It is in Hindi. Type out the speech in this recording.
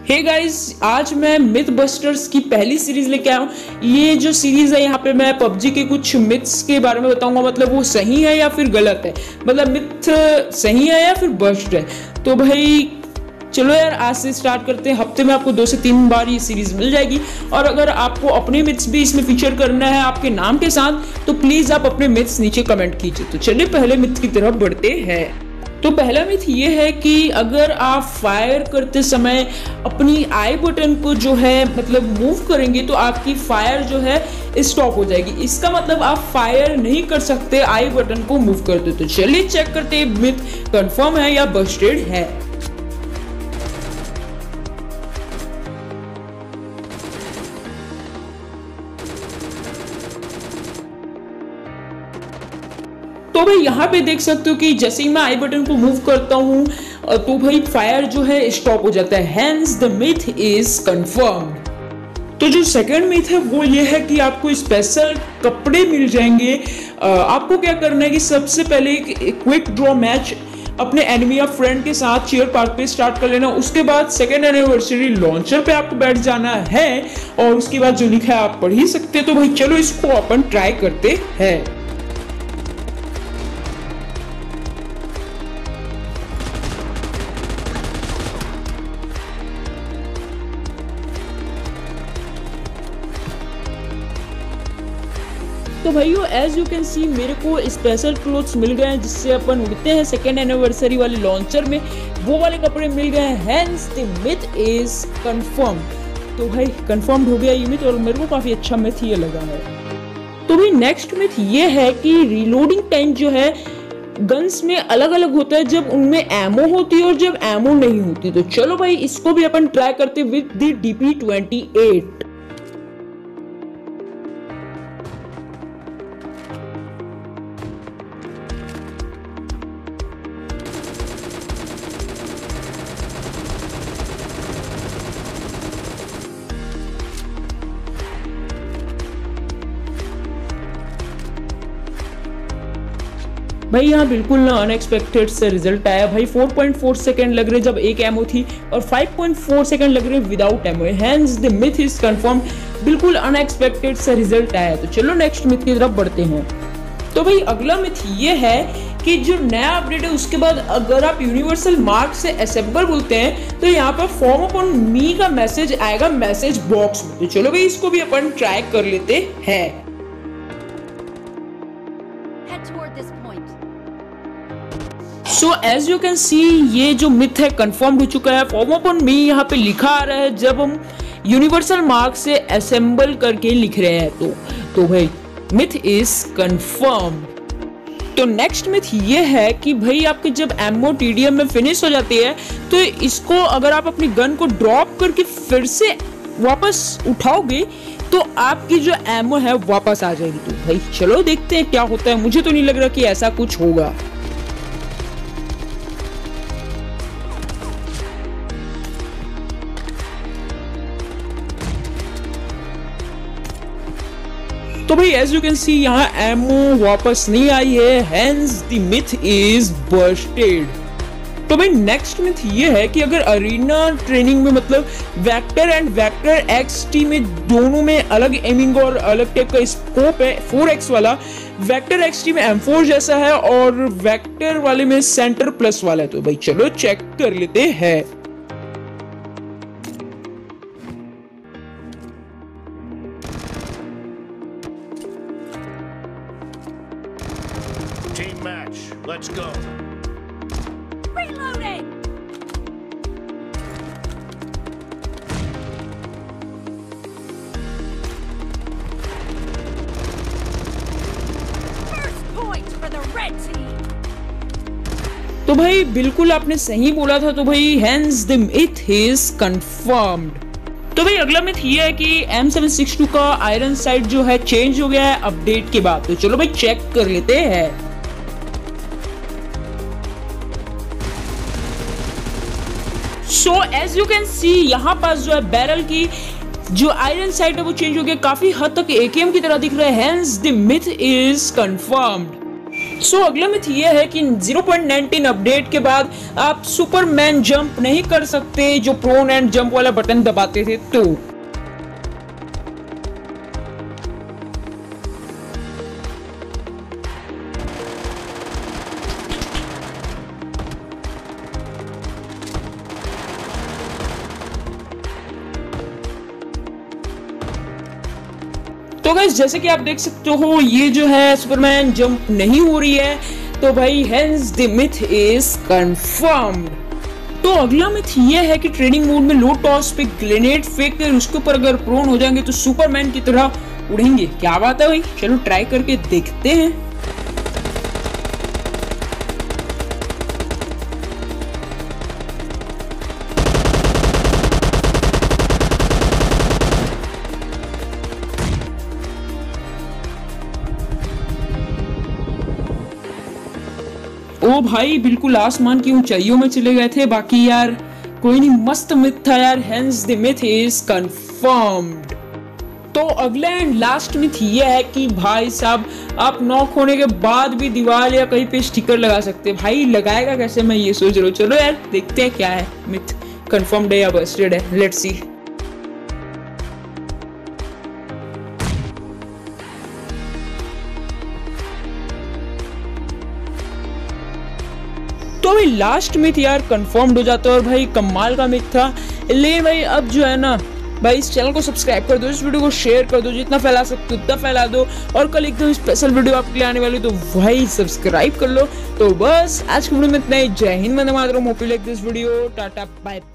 हे गाइस, आज मैं मिथ बस्टर्स की पहली सीरीज लेके आया हूँ। ये जो सीरीज है यहाँ पे मैं पबजी के कुछ मिथ्स के बारे में बताऊंगा, मतलब वो सही है या फिर गलत है, मतलब मिथ सही है या फिर बस्ट है। तो भाई चलो यार, आज से स्टार्ट करते हैं। हफ्ते में आपको 2 से 3 बार ये सीरीज मिल जाएगी। और अगर आपको अपने मिथ्स भी इसमें फीचर करना है आपके नाम के साथ, तो प्लीज आप अपने मिथ्स नीचे कमेंट कीजिए। तो चलिए पहले मिथ की तरफ बढ़ते हैं। तो पहला मिथ ये है कि अगर आप फायर करते समय अपनी आई बटन को जो है मतलब मूव करेंगे तो आपकी फायर जो है स्टॉप हो जाएगी। इसका मतलब आप फायर नहीं कर सकते आई बटन को मूव करते। तो चलिए चेक करते हैं मिथ कंफर्म है या बस्टेड है। तो भाई यहाँ पे देख सकते हो कि जैसे ही मैं आई बटन को मूव करता हूँ तो भाई फायर जो है स्टॉप हो जाता है। Hence the myth is confirmed. तो जो सेकंड मिथ है वो ये है कि आपको स्पेशल कपड़े मिल जाएंगे। आपको क्या करना है कि सबसे पहले एक क्विक ड्रॉ मैच अपने एनिमी या फ्रेंड के साथ चीयर पार्क पे स्टार्ट कर लेना। उसके बाद सेकेंड एनिवर्सरी लॉन्चर पे आपको बैठ जाना है और उसके बाद जो लिखा है आप पढ़ ही सकते हैं। तो भाई चलो इसको अपन ट्राई करते हैं। तो भाइयों एज यू कैन सी मेरे को स्पेशल क्लोथ्स मिल गए हैं जिससे अपन उड़ते हैं सेकेंड एनिवर्सरी वाले लॉन्चर में, वो वाले कपड़े मिल गए हैं। Hence the myth is confirm. तो भाई कंफर्म्ड हो गया ये मिथ और मेरे को काफी अच्छा मिथ ये लगा है। तो भाई नेक्स्ट मिथ ये है कि रीलोडिंग टाइम जो है गन्स में अलग अलग होता है, जब उनमें एमो होती है और जब एमो नहीं होती। तो चलो भाई इसको भी अपन ट्राई करते विद द DP28। भाई यहाँ बिल्कुल ना अनएक्सपेक्टेड से रिजल्ट आया। भाई 4.4 सेकंड लग रहे जब एक एमओ थी और 5.4 सेकंड लग रहे without MO. Hence the myth is confirm. बिल्कुल अनएक्सपेक्टेड से रिजल्ट आया। तो चलो नेक्स्ट मिथ की तरफ बढ़ते हैं। तो भाई अगला मिथ ये है कि जो नया अपडेट है उसके बाद अगर आप यूनिवर्सल मार्क से असेंबल बोलते हैं तो यहाँ पर फॉर्म अपॉन मी का मैसेज आएगा मैसेज बॉक्स में। तो चलो भाई इसको भी अपन ट्राई कर लेते हैं। So as you can see ये जो मिथ है कंफर्म हो चुका है। फॉर्म अपॉन मी यहाँ पे लिखा आ रहा है जब हम यूनिवर्सल मार्क से असेंबल करके लिख रहे हैं। तो भाई मिथ इज कंफर्म। तो नेक्स्ट मिथ ये है कि भाई आपके जब एमओ टीडीएम में फिनिश हो जाती है तो इसको अगर आप अपनी गन को ड्रॉप करके फिर से वापस उठाओगे तो आपकी जो एमओ है वापस आ जाएगी। तो भाई चलो देखते हैं क्या होता है। मुझे तो नहीं लग रहा कि ऐसा कुछ होगा। तो भाई एज यू कैन सी यहाँ एमओ वापस नहीं आई है। Hence the myth is busted. तो भाई नेक्स्ट मिथ ये है कि अगर अरीना ट्रेनिंग में मतलब वेक्टर एंड वेक्टर एक्सटी में दोनों में अलग एमिंग और अलग टाइप का स्कोप है। 4x वाला वेक्टर एक्सटी में M4 जैसा है और वेक्टर वाले में सेंटर प्लस वाला है। तो भाई चलो चेक कर लेते हैं। Team match, let's go. Reloading. First point for the red team. तो भाई बिल्कुल आपने सही बोला था। तो भाई hence the myth is confirmed. तो भाई अगला मिथ ये है कि M762 का आयरन साइट जो है चेंज हो गया है अपडेट के बाद। तो चलो भाई चेक कर लेते हैं। So as you can see यहाँ पास जो है बैरल की जो आयरन साइट है वो चेंज हो गया, काफी हद तक AKM की तरह दिख रहा है। Hence the myth is confirmed. So अगला मिथ ये है कि 0.19 अपडेट के बाद आप सुपरमैन जंप नहीं कर सकते जो प्रोन एंड जंप वाला बटन दबाते थे। तो गाइस जैसे कि आप देख सकते हो ये जो है सुपरमैन जंप नहीं हो रही है, तो भाई hence the myth is confirmed. तो अगला मिथ ये है कि ट्रेनिंग मोड में लो टॉस पे ग्रेनेड फेंक कर उसके ऊपर अगर प्रोन हो जाएंगे तो सुपरमैन की तरह उड़ेंगे। क्या बात है भाई, चलो ट्राई करके देखते हैं। ओ भाई बिल्कुल आसमान की ऊंचाइयों में चले गए थे। बाकी यार कोई नहीं, मस्त मिथ था यार, hence the myth is confirmed. तो अगला एंड लास्ट मिथ ये है कि भाई साहब आप नॉक होने के बाद भी दीवार या कहीं पे स्टिकर लगा सकते हैं। भाई लगाएगा कैसे, मैं ये सोच रहा हूँ। चलो यार देखते हैं क्या है, मिथ कंफर्म्ड है या बस्टेड है, लेट्स सी। तो भाई लास्ट मिथ यार कंफर्म्ड हो जाता है और भाई कमाल का मिथ था। ले भाई अब जो है ना भाई इस चैनल को सब्सक्राइब कर दो, इस वीडियो को शेयर कर दो, जितना फैला सकते हो उतना फैला दो। और कल एकदम स्पेशल वीडियो आपके लिए आने वाली, तो भाई सब्सक्राइब कर लो। तो बस आज की वीडियो में इतना ही। जय हिंद, वंदे मातरम, hope you like this video, tata bye.